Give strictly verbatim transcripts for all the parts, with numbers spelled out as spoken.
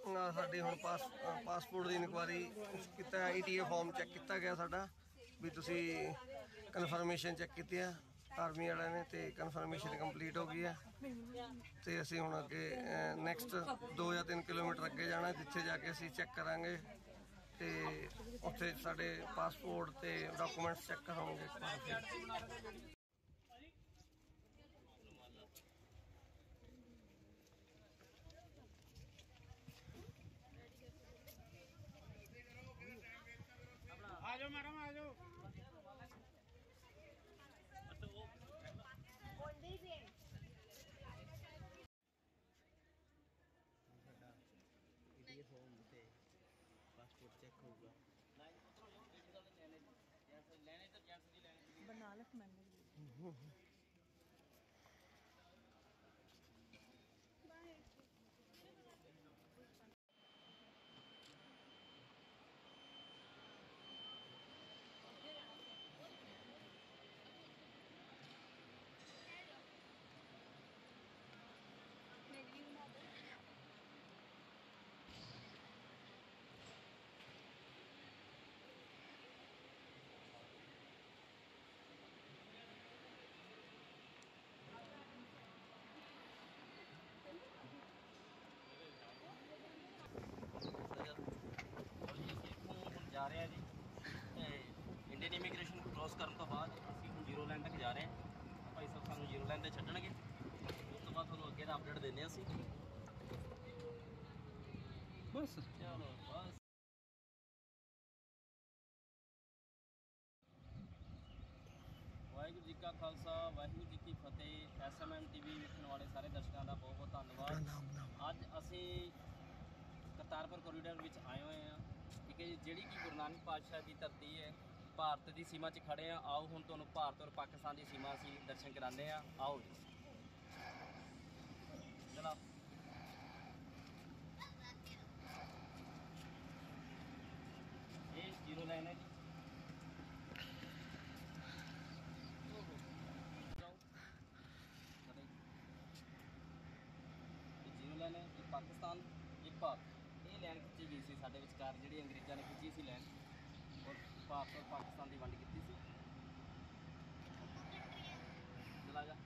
साडी हुण पास पासपोर्ट की इनक्वायरी किता E T A form check किया गया साडा भी तुसी कन्फर्मेशन चैक की है आर्मी वाले ने तो कन्फर्मेशन कंप्लीट हो गई है। तो असी हुण अगे नैक्सट दो या तीन किलोमीटर अगे जाना जिथे जाके असी चैक करांगे तो उत्थे साडे पासपोर्ट ते डॉक्यूमेंट्स चैक करांगे। आ जाओ मैडम आ जाओ। पासपोर्ट चेक होगा बना ले मैंने जा रहे हैं जी इंडियन इमीग्रेशन क्रॉस करने तो बाद असीं हुण जीरो लाइन तक जा रहे हैं। भाई साहब सानूं जीरो लाइन ते छड्डणगे उस तो बाद तुहानूं अगे दा अपडेट देने असीं बस चलो बस। वाहिगुरू जी का खालसा वाहिगुरू जी की फतेह। S M N T V वेखण वाले सारे दर्शकों का बहुत बहुत धन्यवाद। अज असीं करतारपुर कॉरीडोर विच आए हुए हैं ठीक है जी, जिहड़ी कि गुरु नानक पातशाह की धरती है भारत की सीमा च खड़े हैं। आओ हुण तुहानूं भारत और पाकिस्तान की सीमा असीं दर्शन कराने हैं। आओ जी चलो ये जीरो लाइन है जी। जीरो लाइन है ये पाकिस्तान ये भारत ये लैन खिंची गई सी साडे विचकार जिहड़ी अंग्रेज़ां ने खिंची सी लैन और भारत और पाकिस्तान की वंड की सी। चला जा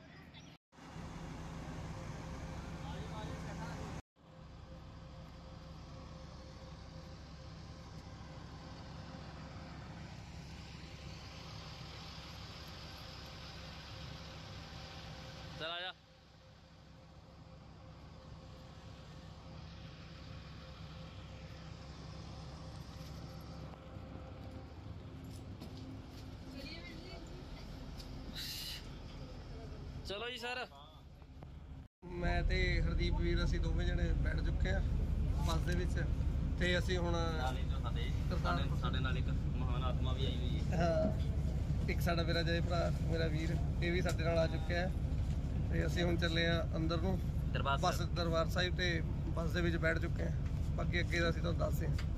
चला जा चलो जी सर। मैं ते हरदीप वीर असीं दोवें जने बैठ चुके हैं बस दे विच ते असीं हुण साडे नाल एक महान आत्मा भी आई हुई है। हाँ एक साडा मेरा जय भरा मेरा वीर ये भी साडे नाल आ चुके हैं ते असीं हुण चले आ अंदर नूं बस दरबार साहिब ते बस दे विच बैठ चुके हैं। बाकी अगे दा असीं तुहानूं दस्सदे हां।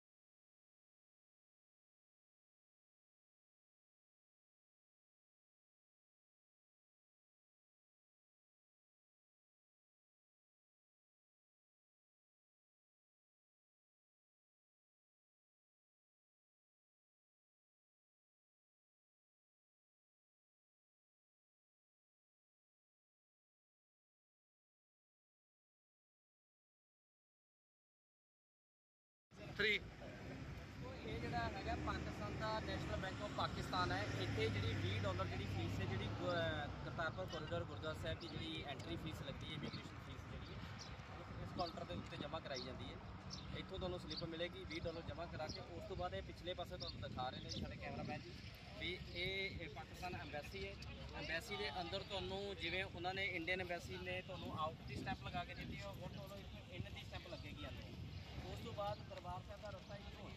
थ्री ये जिहड़ा हैगा पाकिस्तान का नैशनल बैंक ऑफ पाकिस्तान है। इत्थे जिहड़ी बीस डॉलर जिहड़ी फीस है जिहड़ी करतारपुर कॉरीडोर गुरुद्वारा साहिब की जिहड़ी एंट्री फीस लगती है इमीग्रेशन फीस जिहड़ी है इस काउंटर के उत्ते जमा कराई जाती है। इत्थों तुहानूं स्लिप मिलेगी बीस डॉलर जमा करा के उस तो बाद पिछले पासे तुहानूं दिखा रहे हैं साडे कैमरामैन जी भी ये पाकिस्तान एम्बैसी है। एम्बैसी के अंदर तुहानूं जिवें उन्होंने इंडियन एम्बैसी ने तुहानूं आउट की स्टैंप लगा के दी है और तुहानूं इत्थों इन की स्टैंप लगेगी अंदर। उस तो बाद दरबार साहब का रस्ता ही हो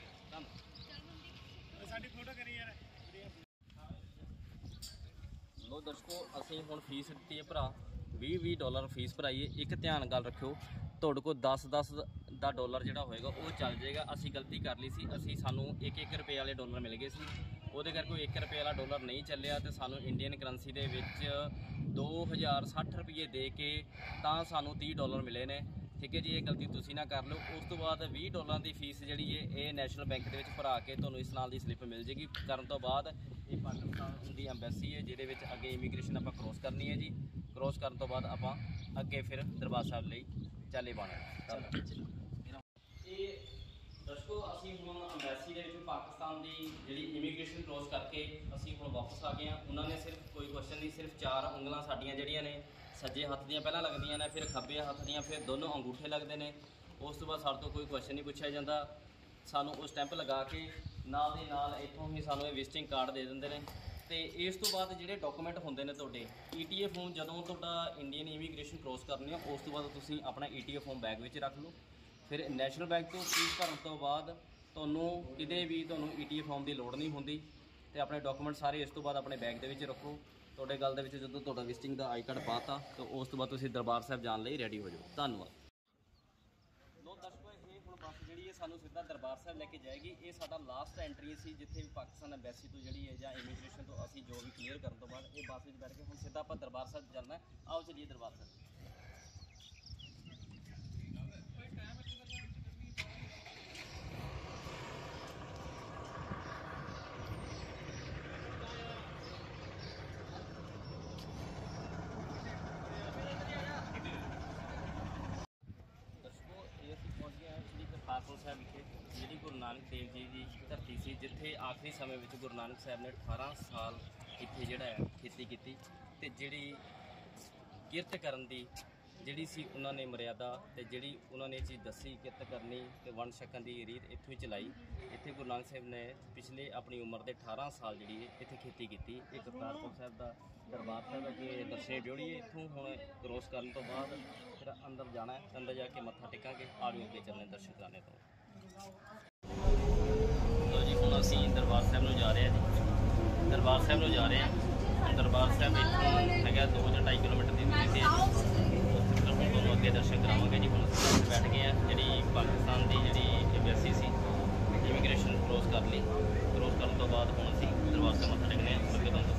साडी फोटो करी यार। लो दर्शकों असीं हुण फीस दित्ती है भरा बीस बीस डॉलर फीस भराई है। एक ध्यान गल रखियो तुहाडे कोल दस दस दा डॉलर जिहड़ा होएगा वो चल जाएगा। असीं गलती कर ली सी असीं सानूं एक एक रुपए वाले डॉलर मिल गए सी ਉਹਦੇ ਕਰਕੇ ਕੋਈ एक रुपये वाला डॉलर नहीं ਚੱਲਿਆ ਤੇ ਸਾਨੂੰ इंडियन करंसी ਦੇ ਵਿੱਚ दो हज़ार साठ रुपये ਦੇ ਕੇ ਤਾਂ ਸਾਨੂੰ तीस डॉलर मिले ने ਠੀਕ ਹੈ ਜੀ, ਇਹ ਗਲਤੀ ਤੁਸੀਂ ਨਾ ਕਰ ਲਓ। ਉਸ ਤੋਂ ਬਾਅਦ ਵੀਹ ਡਾਲਰ ਦੀ ਫੀਸ ਜਿਹੜੀ ਹੈ ਇਹ ਨੈਸ਼ਨਲ ਬੈਂਕ ਦੇ ਵਿੱਚ ਭਰਾ ਕੇ ਤੁਹਾਨੂੰ ਇਸ ਨਾਲ ਦੀ ਸਲਿੱਪ ਮਿਲ ਜੇਗੀ। ਕਰਨ ਤੋਂ ਬਾਅਦ ਇਹ ਪਾਕਿਸਤਾਨ ਦੀ ਐਮਬੈਸੀ ਹੈ ਜਿਹਦੇ ਵਿੱਚ ਅੱਗੇ ਇਮੀਗ੍ਰੇਸ਼ਨ ਆਪਾਂ ਕ੍ਰੋਸ ਕਰਨੀ ਹੈ ਜੀ। ਕ੍ਰੋਸ ਕਰਨ ਤੋਂ ਬਾਅਦ ਆਪਾਂ ਅੱਗੇ ਫਿਰ ਦਰਬਾਰ ਸਾਹਿਬ ਲਈ ਚਾਲੇ ਬਾਣਾ। ਇਹ ਦਰਸ਼ਕੋ ਅਸੀਂ ਹੁਣ ਐਮਬੈਸੀ ਦੇ ਵਿੱਚ ਪਾਕਿਸਤਾਨ ਦੀ ਜਿਹੜੀ ਇਮੀਗ੍ਰੇਸ਼ਨ ਕ੍ਰੋਸ ਕਰਕੇ ਅਸੀਂ ਹੁਣ ਵਾਪਸ ਆ ਗਏ ਹਾਂ। ਉਹਨਾਂ ਨੇ ਸਿਰਫ ਕੋਈ ਕੁਐਸਚਨ ਨਹੀਂ, ਸਿਰਫ ਚਾਰ ਉਂਗਲਾਂ ਸਾਡੀਆਂ ਜਿਹੜੀਆਂ ਨੇ ਸੱਜੇ ਹੱਥ ਦੀਆਂ ਪਹਿਲਾਂ ਲੱਗਦੀਆਂ ਨੇ, ਫਿਰ ਖੱਬੇ ਹੱਥ ਦੀਆਂ, ਫਿਰ ਦੋਨੋਂ ਅੰਗੂਠੇ ਲੱਗਦੇ ਨੇ। ਉਸ ਤੋਂ ਬਾਅਦ ਸਾਡੇ ਤੋਂ ਕੋਈ ਕੁਐਸਚਨ ਨਹੀਂ ਪੁੱਛਿਆ ਜਾਂਦਾ। ਸਾਨੂੰ ਉਹ ਸਟੈਂਪ ਲਗਾ ਕੇ ਨਾਲ ਦੀ ਨਾਲ ਇੱਥੋਂ ਹੀ ਸਾਨੂੰ ਇਹ ਵਿਜ਼ਿਟਿੰਗ ਕਾਰਡ ਦੇ ਦਿੰਦੇ ਨੇ। ਤੇ ਇਸ ਤੋਂ ਬਾਅਦ ਜਿਹੜੇ ਡਾਕੂਮੈਂਟ ਹੁੰਦੇ ਨੇ ਤੁਹਾਡੇ ਈ ਟੀ ਏ ਫੋਮ, ਜਦੋਂ ਤੁਹਾਡਾ ਇੰਡੀਅਨ ਇਮੀਗ੍ਰੇਸ਼ਨ ਕ੍ਰੋਸ ਕਰਨੀ ਆ ਉਸ ਤੋਂ ਬਾਅਦ ਤੁਸੀਂ ਆਪਣਾ E T A form bag ਵਿੱਚ ਰੱਖ ਲਓ। ਫਿਰ ਨੈਸ਼ਨਲ ਬੈਂਕ ਤੋਂ ਫੀਸ ਭਰਨ ਤੋਂ ਬਾਅਦ ਤੁਹਾਨੂੰ ਕਿਤੇ ਵੀ ਤੁਹਾਨੂੰ ਈ ਟੀ ਏ ਫੋਮ ਦੀ ਲੋੜ ਨਹੀਂ ਹੁੰਦੀ। ਤੇ ਆਪਣੇ ਡਾਕੂਮੈਂਟ ਸਾਰੇ ਇਸ ਤੋਂ ਬਾਅਦ ਆਪਣੇ ਬੈਗ ਦੇ ਵਿੱਚ ਰੱਖੋ। ਤੁਹਾਡੇ ਗੱਲ ਦੇ ਵਿੱਚ ਜਦੋਂ ਤੁਹਾਡਾ ਵਿਜ਼ਿਟਿੰਗ ਦਾ ਆਈ ਕਾਰਡ ਪਾਤਾ ਤਾਂ ਉਸ ਤੋਂ ਬਾਅਦ ਤੁਸੀਂ ਦਰਬਾਰ ਸਾਹਿਬ ਜਾਣ ਲਈ ਰੈਡੀ ਹੋ ਜਾਓ। ਧੰਨਵਾਦ। ਲੋ ਦਰਸ਼ਕੋ, ਇਹ ਹੁਣ ਬੱਸ ਜਿਹੜੀ ਹੈ ਸਾਨੂੰ ਸਿੱਧਾ ਦਰਬਾਰ ਸਾਹਿਬ ਲੈ ਕੇ ਜਾਏਗੀ। ਇਹ ਸਾਡਾ ਲਾਸਟ ਐਂਟਰੀ ਸੀ ਜਿੱਥੇ ਵੀ ਪਾਕਿਸਤਾਨ ਐਮਬੈਸੀ ਤੋਂ ਜਿਹੜੀ ਹੈ ਜਾਂ ਇਮੀਗ੍ਰੇਸ਼ਨ ਤੋਂ ਅਸੀਂ ਜੋ ਵੀ ਕਲੀਅਰ ਕਰਨ ਤੋਂ ਬਾਅਦ ਇਹ ਬੱਸ ਵਿੱਚ ਬੈਠ ਕੇ ਹੁਣ ਸਿੱਧਾ ਆਪਾਂ ਦਰਬਾਰ ਸਾਹਿਬ ਚੱਲਣਾ। ਆਓ ਚਲੀਏ ਦਰਬਾਰ ਸਾਹਿਬ। ਕਰਤਾਰਪੁਰ ਸਾਹਿਬ ਵਿਖੇ ਜਿਹੜੀ ਗੁਰੂ ਨਾਨਕ ਦੇਵ ਜੀ ਦੀ ਧਰਤੀ ਸੀ, ਜਿੱਥੇ ਆਖਰੀ ਸਮੇਂ ਵਿੱਚ ਗੁਰੂ ਨਾਨਕ ਸਾਹਿਬ ਨੇ ਅਠਾਰਾਂ ਸਾਲ ਇੱਥੇ ਜਿਹੜਾ ਹੈ ਖੇਤੀ ਕੀਤੀ ਤੇ ਜਿਹੜੀ ਕਿਰਤ ਕਰਨ ਦੀ ਜਿਹੜੀ ਸੀ ਉਹਨਾਂ ਨੇ ਮਰਿਆਦਾ ਤੇ ਜਿਹੜੀ ਉਹਨਾਂ ਨੇ ਚੀਜ਼ ਦੱਸੀ ਕਿਰਤ ਕਰਨੀ ਤੇ ਵੰਡ ਛਕਣ ਦੀ ਰੀਤ ਇੱਥੋਂ ਹੀ ਚਲਾਈ। ਇੱਥੇ ਗੁਰੂ ਨਾਨਕ ਸਾਹਿਬ ਨੇ ਪਿਛਲੇ ਆਪਣੀ ਉਮਰ ਦੇ ਅਠਾਰਾਂ ਸਾਲ ਜਿਹੜੀ ਇੱਥੇ ਖੇਤੀ ਕੀਤੀ। ਇਹ ਕਰਤਾਰਪੁਰ ਸਾਹਿਬ ਦਾ ਦਰਬਾਰ ਸਾਹਿਬ ਅੱਗੇ ਦਰਸ਼ੇ ਡਿਓੜੀ। ਇੱਥੋਂ ਹੁਣ ਕ੍ਰੋਸ ਕਰਨ ਤੋਂ ਬਾਅਦ ਫਿਰ ਅੰਦਰ ਜਾਣਾ ਹੈ, ਅੰਦਰ ਜਾ ਕੇ ਮੱਥਾ ਟੇਕਾਂਗੇ। ਆਜੋ ਅੱਗੇ ਚੱਲਣੇ ਦਰਸ਼ਨ ਕਰਾਣੇ ਤੋਂ। ਲੋ ਜੀ, ਹੁਣ ਅਸੀਂ ਦਰਬਾਰ ਸਾਹਿਬ ਨੂੰ ਜਾ ਰਹੇ ਹਾਂ ਜੀ। ਦਰਬਾਰ ਸਾਹਿਬ ਨੂੰ ਜਾ ਰਹੇ ਹਾਂ। ਦਰਬਾਰ ਸਾਹਿਬ ਇੱਥੋਂ ਹੈਗਾ ਦੋ ਜਾਂ ਢਾਈ ਕਿਲੋਮੀਟਰ ਦੀ ਦੂਰੀ 'ਤੇ। ਹੁਣ ਤੁਹਾਨੂੰ ਅੱਗੇ ਦਰਸ਼ਨ ਕਰਾਵਾਂਗੇ ਜੀ। ਹੁਣ ਅਸੀਂ ਬੈਠ ਗਏ ਹਾਂ। ਜਿਹੜੀ ਪਾਕਿਸਤਾਨ ਦੀ ਜਿਹੜੀ ਐਮਬੈਸੀ ਸੀ ਇਮੀਗ੍ਰੇਸ਼ਨ ਕ੍ਰੋਸ ਕਰ ਲਈ। ਕ੍ਰੋਸ ਕਰਨ ਤੋਂ ਬਾਅਦ ਹੁਣ ਅਸੀਂ ਦਰਬਾਰ ਸਾਹਿਬ ਮੱਥਾ ਟੇਕਣੇ ਹਾਂ। ਅੱਗੇ ਤੁਹਾਨੂੰ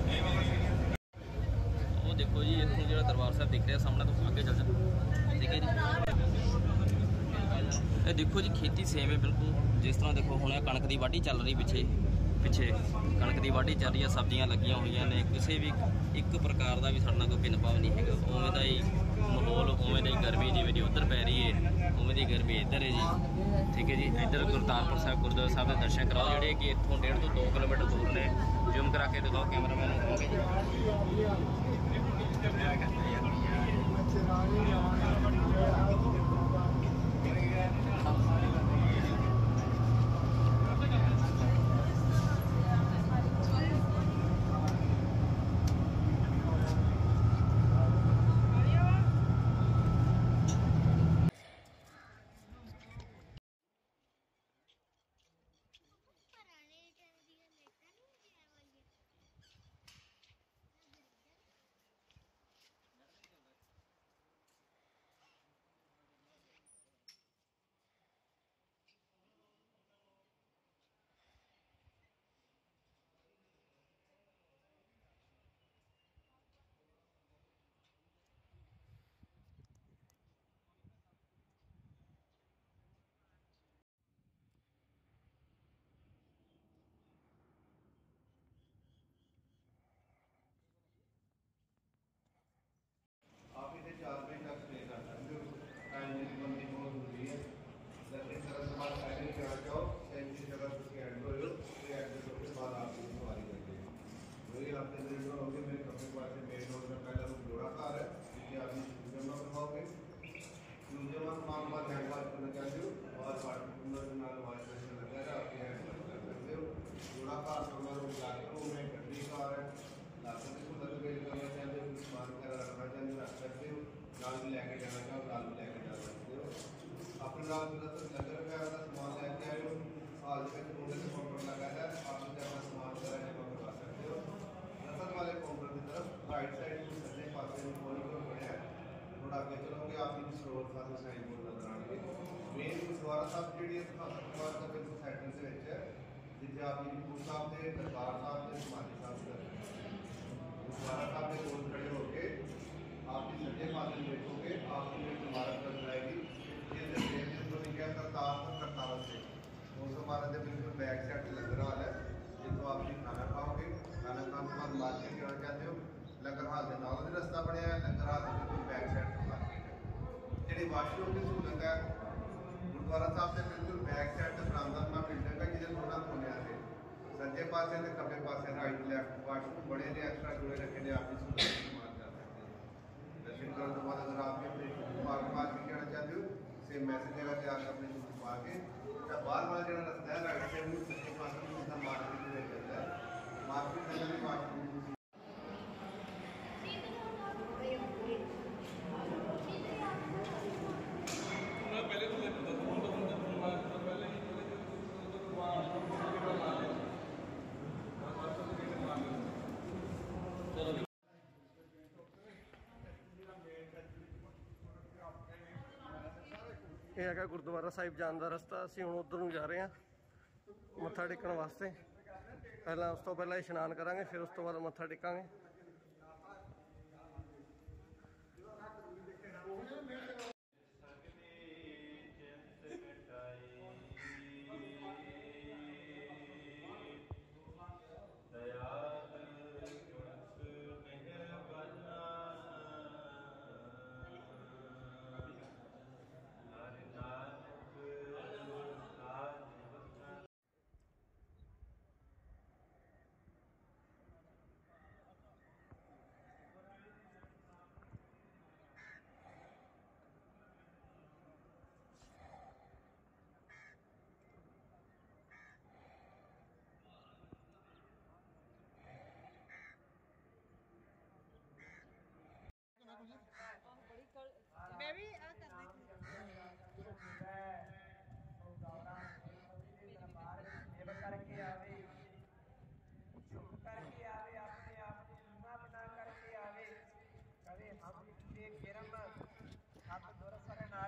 ਉਹ ਦੇਖੋ ਜੀ, ਇੱਥੋਂ ਜਿਹੜਾ ਦਰਬਾਰ ਸਾਹਿਬ ਦਿਖ ਰਿਹਾ ਸਾਹਮਣੇ ਤੋਂ ਅੱਗੇ ਚੱਲ ਜਾ। ਠੀਕ ਹੈ ਜੀ, ਇਹ ਦੇਖੋ ਜੀ ਖੇਤੀ ਸੇਮ ਹੈ ਬਿਲਕੁਲ ਜਿਸ ਤਰ੍ਹਾਂ ਦੇਖੋ ਹੁਣ ਕਣਕ ਦੀ ਵਾਢੀ ਚੱਲ ਰਹੀ ਪਿੱਛੇ ਪਿੱਛੇ ਕਣਕ ਦੀ ਵਾਢੀ ਚੱਲ ਰਹੀ ਹੈ, ਸਬਜ਼ੀਆਂ ਲੱਗੀਆਂ ਹੋਈਆਂ ਨੇ। ਕਿਸੇ ਵੀ ਇੱਕ ਪ੍ਰਕਾਰ ਦਾ ਵੀ ਸਾਡੇ ਨਾਲ ਕੋਈ ਭਿੰਨ ਭਾਵ ਨਹੀਂ ਹੈਗਾ। ਉਵੇਂ ਦਾ ਹੀ ਮਾਹੌਲ, ਉਵੇਂ ਦੀ ਗਰਮੀ ਜਿਵੇਂ ਦੀ ਉੱਧਰ ਪੈ ਰਹੀ ਹੈ ਉਵੇਂ ਦੀ ਗਰਮੀ ਇੱਧਰ ਹੈ ਜੀ। ਠੀਕ ਹੈ ਜੀ, ਇੱਧਰ ਕਰਤਾਰਪੁਰ ਸਾਹਿਬ ਗੁਰਦੁਆਰਾ ਸਾਹਿਬ ਦੇ ਦਰਸ਼ਨ ਕਰਾਓ ਜਿਹੜੇ ਕਿ ਇੱਥੋਂ ਡੇਢ ਤੋਂ ਦੋ ਕਿਲੋਮੀਟਰ ਦੂਰ ਨੇ। ਜ਼ੂਮ ਕਰਾ ਕੇ ਦਿਖਾਓ ਕੈਮਰਾਮੈਨ ਨੂੰ ਕਹਾਂਗੇ ਜੀ। आप इसे चार बजे तक स्टे कर सकते हो। टाइम की बंदी बहुत जरूरी है। जैसे सरल समाज फाइनल करना चाहो सेंचुरी जगह उसके एंड हो तो एडमिट होने के बाद आप सवारी करते हैं। वही आपके अंदर जो होंगे मेरे कपड़े पास से मेन रोड में पहला रूम जोड़ा कार है जिससे आप जमा करवाओगे। जमा मांग बाद हैंड वॉश करना चाहते हो और वाटर नाल वॉश मशीन लगा है आपके हैंड वॉश कर सकते हो। जोड़ा कार कमर रूम लाके रूम में गड्डी कार है लाकर इसको लग गए करना चाहते हो, सामान वगैरह रखना चाहते हो रख सकते हो। नाल भी लेके जाना चाहो नाल भी लेके जा सकते हो। अपने नाल लंगर वगैरह का सामान लेके आए हो हाल में छोटे से काउंटर लगा है आप अपना सामान वगैरह जमा करवा सकते हो। रसद वाले काउंटर की तरफ राइट साइड में सज्जे पास में कोने पर बने हैं थोड़ा आगे चलोगे आपकी स्टोर साथ साइन बोर्ड नजर आएंगे। मेन गुरुद्वारा साहब जी गुरुद्वारा का बिल्कुल सेंटर से है जिसे आप गुरु साहब के दरबार साहब के समाधि साहब गुरुद्वारा साहब के कोल खड़े होके आपकी सज्जे पास में देखोगे आपकी एक इमारत नजर आएगी। वाशरूम की सहूलत है। गुरुद्वारा साहब से बिल्कुल बैक साइड से बरामदा बिल्डिंग है जिसे थोड़ा खोलिया से सज्जे पासे ते खब्बे पासे राइट लैफ्ट वाशरूम बड़े ने एक्स्ट्रा जुड़े रखे ने आप भी सहूलत इस्तेमाल कर सकते हैं। दर्शन करने के बाद अगर आप अपने मार्ग के कहना चाहते हो सेम मैसेज जगह से आकर अपने शूज पा के बाहर वाला जो रास्ता है राइट साइड में सज्जे पासे में उसका मार्केट में चलता है। मार्केट में भी वाशरूम ਇਹ ਹੈਗਾ ਗੁਰਦੁਆਰਾ ਸਾਹਿਬ ਜਾਣ ਦਾ ਰਸਤਾ। ਅਸੀਂ ਹੁਣ ਉੱਧਰ ਨੂੰ ਜਾ ਰਹੇ ਹਾਂ ਮੱਥਾ ਟੇਕਣ ਵਾਸਤੇ। ਪਹਿਲਾਂ ਉਸ ਤੋਂ ਪਹਿਲਾਂ ਇਸ਼ਨਾਨ ਕਰਾਂਗੇ, ਫਿਰ ਉਸ ਤੋਂ ਬਾਅਦ ਮੱਥਾ ਟੇਕਾਂਗੇ। मैं भी आ कर करके आवे चुप करके आवे अपने आप को लूना बना करके आवे कवे हम इतने गिरम आप दुरसर ना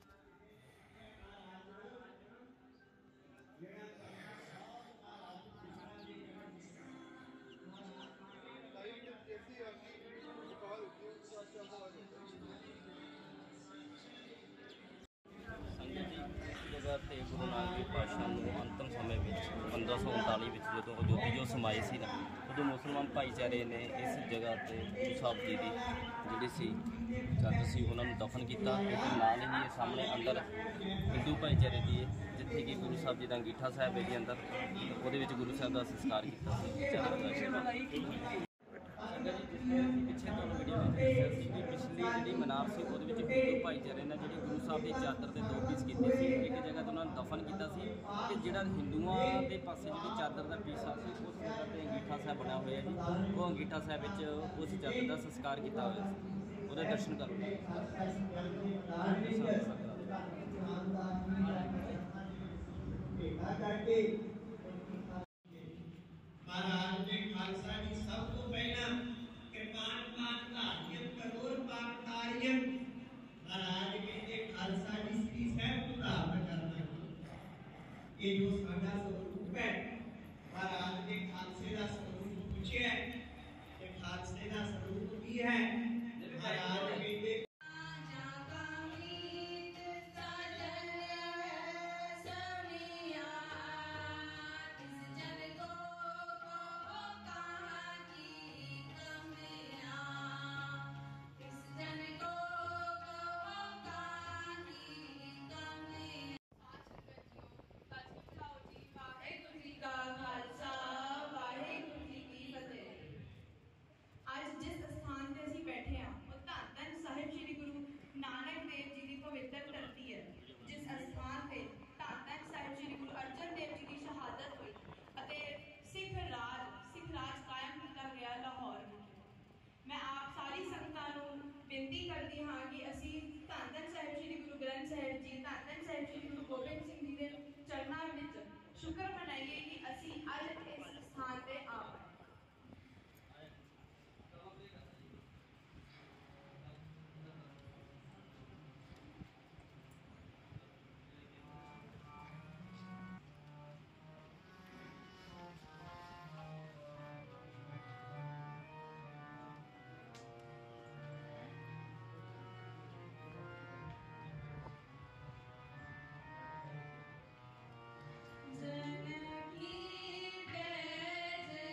ਸੰਗਤ ਜੀ ਇਸ ਜਗ੍ਹਾ 'ਤੇ ਗੁਰੂ ਨਾਨਕ ਦੇਵ ਪਾਤਸ਼ਾਹ ਨੂੰ ਅੰਤਮ ਸਮੇਂ ਵਿੱਚ ਪੰਦਰਾਂ ਸੌ ਉਨਤਾਲੀ ਵਿੱਚ ਜਦੋਂ ਅਜੋਤੀ ਜੋ ਸਮਾਏ ਸੀ ਨਾ, ਉਦੋਂ ਮੁਸਲਮਾਨ ਭਾਈਚਾਰੇ ਨੇ ਇਸ ਜਗ੍ਹਾ 'ਤੇ ਗੁਰੂ ਸਾਹਿਬ ਜੀ ਦੀ ਜਿਹੜੀ ਸੀ ਚਾਦਰ ਸੀ ਉਹਨਾਂ ਨੂੰ ਦਫਨ ਕੀਤਾ। ਅਤੇ ਨਾਲ ਹੀ ਇਹ ਸਾਹਮਣੇ ਅੰਦਰ ਹਿੰਦੂ ਭਾਈਚਾਰੇ ਦੀ ਜਿੱਥੇ ਕਿ ਗੁਰੂ ਸਾਹਿਬ ਜੀ ਦਾ ਅੰਗੀਠਾ ਸਾਹਿਬ ਹੈ ਜੀ ਅੰਦਰ, ਉਹਦੇ ਵਿੱਚ ਗੁਰੂ ਸਾਹਿਬ ਦਾ ਸੰਸਕਾਰ ਕੀਤਾ ਸੀ। ਚਾਦਰ ਦਾ ਪਿੱਛੇ ਤੁਹਾਨੂੰ ਵੀਡੀਓ ਵਿੱਚ ਦੱਸਿਆ ਸੀ ਕਿ ਪਿਛਲੀ ਜਿਹੜੀ ਮਨਾਰ ਸੀ ਉਹਦੇ ਵਿੱਚ ਹਿੰਦੂ ਭਾਈਚਾਰੇ ਨੇ ਜਿਹੜੀ ਗੁਰੂ ਸਾਹਿਬ ਦੀ ਚਾਦਰ ਦੇ ਦੋ ਪੀਸ ਕੀਤੇ ਸੀ। ਇੱਕ ਜਗ੍ਹਾ ਤੇ ਉਹਨਾਂ ਨੂੰ ਦਫਨ ਕੀਤਾ ਸੀ ਤੇ ਜਿਹੜਾ ਹਿੰਦੂਆਂ ਦੇ ਪਾਸੇ ਜਿਹੜੀ ਚਾਦਰ ਦਾ ਪੀਸ ਆ ਸੀ ਉਸ ਜਗ੍ਹਾ ਤੇ ਅੰਗੀਠਾ ਸਾਹਿਬ ਬਣਿਆ ਹੋਇਆ ਜੀ। ਉਹ ਅੰਗੀਠਾ ਸਾਹਿਬ ਵਿੱਚ ਉਸ ਚਾਦਰ ਦਾ ਸੰਸਕਾਰ ਕੀਤਾ ਹੋਇਆ ਸੀ। ਉਹਦੇ ਦਰਸ਼ਨ ਕਰੋ। महाराज ने खालसा जी सब तो पहला कृपान पाठ धार्यम करोड़ पाठ कार्यम महाराज कहते खालसा जी श्री साहब को धारण करना ये जो साडा स्वरूप है। महाराज ने खालसे का स्वरूप पूछे कि खालसे का स्वरूप की है। महाराज कहते ਅੱਜ ਜਿਸ ਸਥਾਨ ਤੇ ਅਸੀਂ ਬੈਠੇ ਹਾਂ ਉਹ ਧੰਨ ਧੰਨ ਸਾਹਿਬ ਸ੍ਰੀ ਗੁਰੂ ਨਾਨਕ ਦੇਵ ਜੀ ਦੀ ਪਵਿੱਤਰ ਧਰਤੀ ਹੈ। ਜਿਸ ਸਥਾਨ ਤੇ ਧੰਨ ਧੰਨ ਸਾਹਿਬ ਸ੍ਰੀ ਗੁਰੂ ਅਰਜਨ ਦੇਵ ਜੀ ਦੀ ਸ਼ਹਾਦਤ ਹੋਈ ਅਤੇ ਸਿੱਖ ਰਾਜ ਸਿੱਖ ਰਾਜ ਕਾਇਮ ਕੀਤਾ ਗਿਆ ਲਾਹੌਰ ਵਿਖੇ। ਮੈਂ ਆਪ ਸਾਰੀ ਸੰਗਤਾਂ ਨੂੰ ਬੇਨਤੀ ਕਰਦੀ ਹਾਂ ਕਿ ਅਸੀਂ ਧੰਨ ਧੰਨ ਸਾਹਿਬ ਸ੍ਰੀ ਗੁਰੂ ਗ੍ਰੰਥ ਸਾਹਿਬ ਜੀ ਧੰਨ ਧੰਨ ਸਾਹਿਬ ਸ੍ਰੀ ਗੁਰੂ ਗੋਬਿੰਦ ਸਿੰਘ ਜੀ ਦੇ ਚਰਨਾਂ ਵਿੱਚ ਸ਼ੁਕਰ ਮਨਾਈਏ ਕਿ ਅਸੀਂ ਅੱਜ ਇਸ ਸਥਾਨ ਤੇ ਆ ਪਾਏ। जन की जय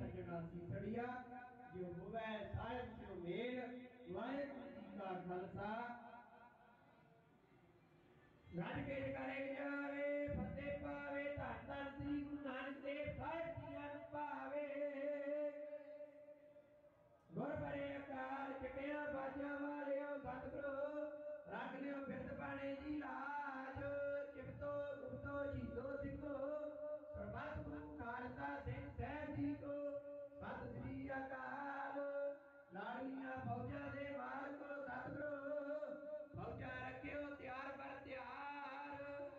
सजना सीसड़िया जो होवे साहिब जो मेल वाहिगुरू जी का खालसा रज के करे जावे फतेह पावे धन धन श्री गुरु नानक देव साहिब जी जन पावे गुर बड़े अकाल चटिया बाजा वालियो सतगुरु रख लियो बिरद पाने जी लाज चिपतो गुप्तो जीतो सिखो प्रभात गुरु खालसा सिंह साहब जी को सत श्री अकाल लाड़ियां फौजा दे मार को सतगुरु फौजा रखियो त्यार पर त्यार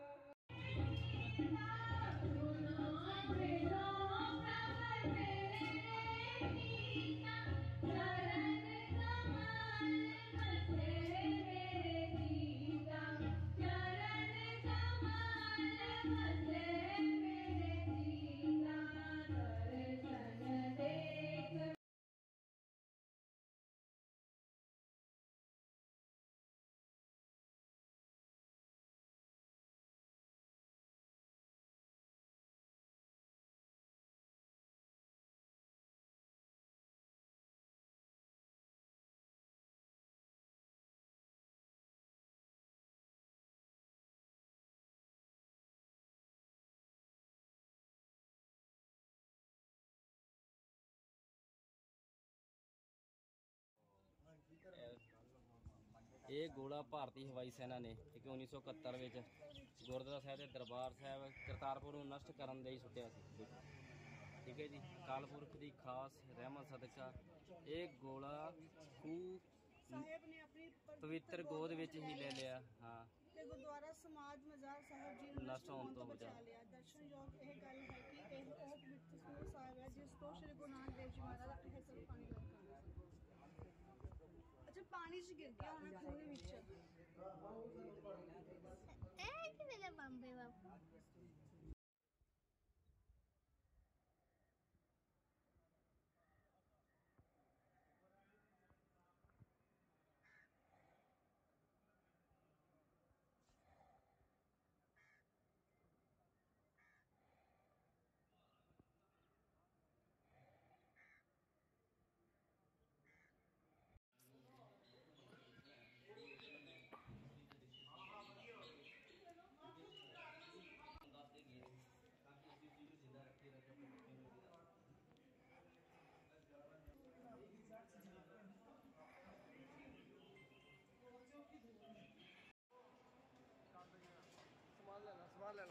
ਇਹ ਗੋਲਾ ਭਾਰਤੀ ਹਵਾਈ ਸੈਨਾ ਨੇ ਇੱਕ ਉੱਨੀ ਸੌ ਇਕਹੱਤਰ ਵਿੱਚ ਗੁਰਦੁਆਰਾ ਸਾਹਿਬ ਦੇ ਦਰਬਾਰ ਸਾਹਿਬ ਕਰਤਾਰਪੁਰ ਨੂੰ ਨਸ਼ਟ ਕਰਨ ਲਈ ਸੁੱਟਿਆ ਸੀ। ਠੀਕ ਹੈ ਜੀ, ਅਕਾਲ ਪੁਰਖ ਦੀ ਖਾਸ ਰਹਿਮਤ ਸਦਕਾ ਇਹ ਗੋਲਾ ਖੂਹ ਸਾਹਿਬ ਨੇ ਆਪਣੀ ਪ- ਪਵਿੱਤਰ ਗੋਦ ਵਿੱਚ ਹੀ ਲੈ ਲਿਆ। ਹਾਂ, ਤੇ ਗੁਰਦੁਆਰਾ ਸਮਾਜ ਮਜ਼ਾਰ ਸਾਹਿਬ ਜੀ ਨੂੰ ਨਸ਼ਟ ਹੋਣ ਤੋਂ ਬਚਾ ਬਚਾ ਲਿਆ। ਦਰਸ਼ਨਯੋਗ ਇਹ ਗੱਲ ਹੈ ਕਿ ਇਹ ਉਹ ਪਵਿੱਤਰ ਸਰੂਪ ਸਾਹਿਬ ਹੈ ਜਿਸ ਤੋਂ ਸ਼੍ਰੀ ਗੁਰੂ ਨਾਨਕ ਦੇਵ ਜੀ ਮਹਾਰਾਜ ਦਾ ਪਹਿਲਾ ਸਰੂਪ ਪਾਣੀ ਲੱਗਾ। ਅੱਛਾ, ਪਾਣੀ 'ਚ ਗਿਰ ਗਿਆ ਉਹਨਾਂ ਖੂਹ ਦੇ ਵਿੱਚ। ਇਹ ਕਿਵੇਂ ਦਾ ਬੰਬੇ ਬਾਪੂ ਸਮਾਨ ਲੈਣਾ ਸਮਾਨ ਲੈਣਾ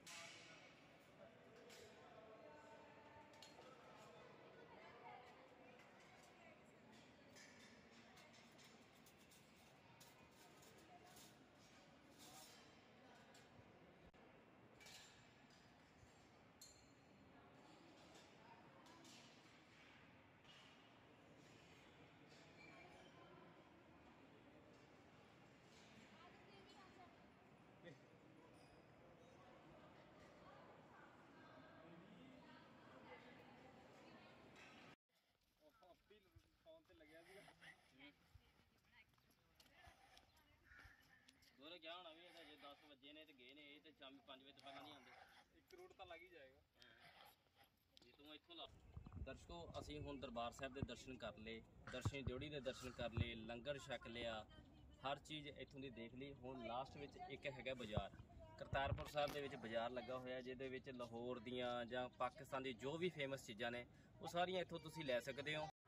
ਦੋਰੇ ਗਿਆ ਹੋਣਾ ਵੀ ਇਹਦਾ ਜੇ ਦਸ ਵਜੇ ਨੇ ਤੇ ਗਏ ਨੇ, ਇਹ ਤੇ ਸ਼ਾਮੀ ਪੰਜ ਵਜੇ ਤੋਂ ਪਹਿਲਾਂ ਨਹੀਂ ਆਉਂਦੇ। ਇੱਕ ਕਰੋੜ ਤਾਂ ਲੱਗ ਹੀ ਜਾਏਗਾ ਜੇ ਤੂੰ ਇੱਥੋਂ ਲਾ। ਦਰਸ਼ਕੋ, ਅਸੀਂ ਹੁਣ ਦਰਬਾਰ ਸਾਹਿਬ ਦੇ ਦਰਸ਼ਨ ਕਰ ਲਏ, ਦਰਸ਼ਨੀ ਦਿਉੜੀ ਦੇ ਦਰਸ਼ਨ ਕਰ ਲਏ, ਲੰਗਰ ਛਕ ਲਿਆ, ਹਰ ਚੀਜ਼ ਇੱਥੋਂ ਦੀ ਦੇਖ ਲਈ। ਹੁਣ ਲਾਸਟ ਵਿੱਚ ਇੱਕ ਹੈਗਾ ਬਾਜ਼ਾਰ, ਕਰਤਾਰਪੁਰ ਸਾਹਿਬ ਦੇ ਵਿੱਚ ਬਾਜ਼ਾਰ ਲੱਗਾ ਹੋਇਆ, ਜਿਹਦੇ ਵਿੱਚ ਲਾਹੌਰ ਦੀਆਂ ਜਾਂ ਪਾਕਿਸਤਾਨ ਦੀ ਜੋ ਵੀ ਫੇਮਸ ਚੀਜ਼ਾਂ ਨੇ ਉਹ ਸਾਰੀਆਂ ਇੱਥੋਂ ਤੁਸੀਂ ਲੈ ਸਕਦੇ ਹੋ।